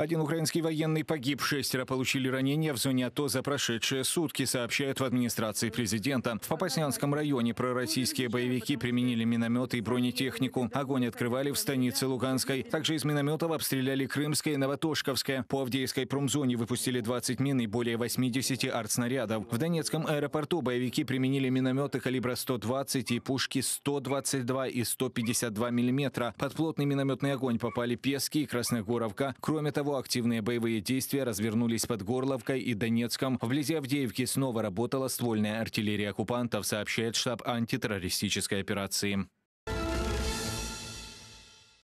Один украинский военный погиб, 6 получили ранения в зоне АТО за прошедшие сутки, сообщают в администрации президента. В Попаснянском районе пророссийские боевики применили минометы и бронетехнику. Огонь открывали в станице Луганской. Также из минометов обстреляли Крымское и Новотошковское. По Авдеевской промзоне выпустили 20 мин и более 80 артснарядов. В Донецком аэропорту боевики применили минометы калибра 120 и пушки 122 и 152 мм. Под плотный минометный огонь попали Пески и Красногоровка. Кроме того, активные боевые действия развернулись под Горловкой и Донецком. Вблизи Авдеевки снова работала ствольная артиллерия оккупантов, сообщает штаб антитеррористической операции.